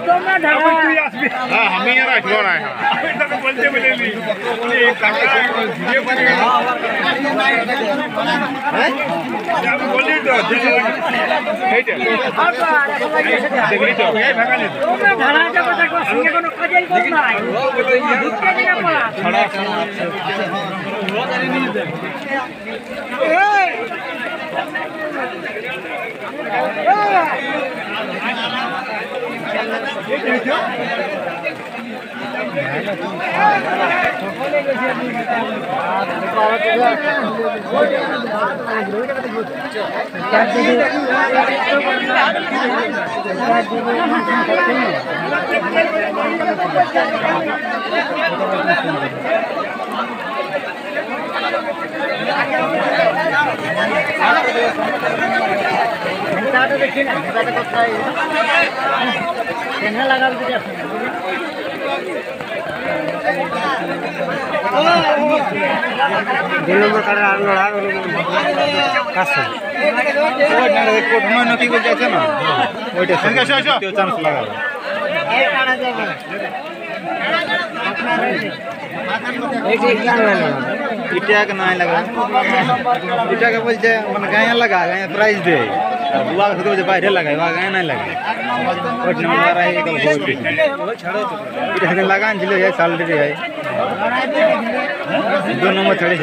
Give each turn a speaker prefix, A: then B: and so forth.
A: हाँ हम ही रख लो ना बोलते बोले नहीं ये काका ये बोले बोली तो ठीक है देखली तो ये भागा ले धरा जब तक संगे कोनो काजे ही ना है दुख के ना पड़ा खड़ा नहीं दे देखिए ना लगा
B: इटा के ना लगा इटा के बोल मन गाय लगा गाय प्राइस दे बुआ के बाहर लगा गाय ना लगा लगा है साल है 2 नंबर छड़े